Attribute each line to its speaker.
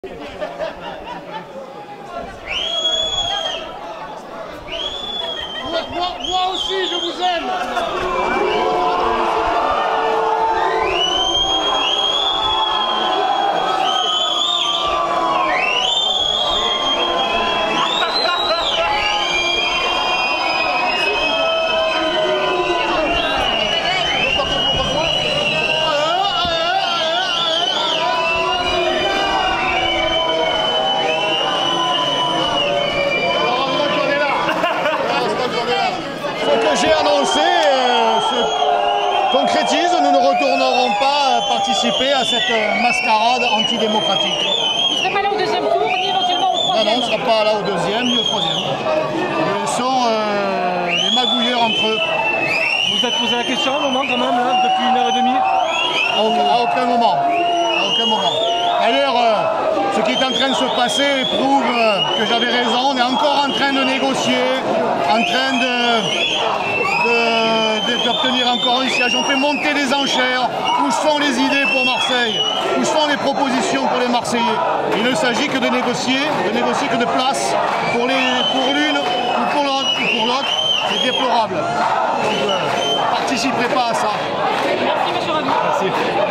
Speaker 1: Moi aussi, je vous aime.
Speaker 2: Ce que j'ai annoncé se concrétise, nous ne retournerons pas participer à cette mascarade antidémocratique.
Speaker 3: Vous ne serez pas là au deuxième tour, ni éventuellement au troisième?
Speaker 2: Non, on ne sera pas là au deuxième ni au troisième. Ils sont les magouilleurs entre eux.
Speaker 4: Vous vous êtes posé la question à un moment quand même, là, depuis 1h30?
Speaker 2: À aucun moment. À aucun moment. D'ailleurs, ce qui est en train de se passer prouve que j'avais raison. On est encore en train de négocier, en train d'obtenir encore un siège. On fait monter les enchères. Où sont les idées pour Marseille? Où sont les propositions pour les Marseillais? Il ne s'agit que de négocier que de place pour l'une ou pour l'autre. C'est déplorable. Donc, participerez pas à ça.
Speaker 3: Merci, monsieur Ravi.
Speaker 4: Merci.